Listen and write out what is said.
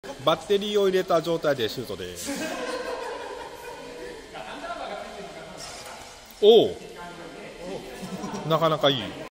バッテリーを入れた状態でシュートです。おお、なかなかいい。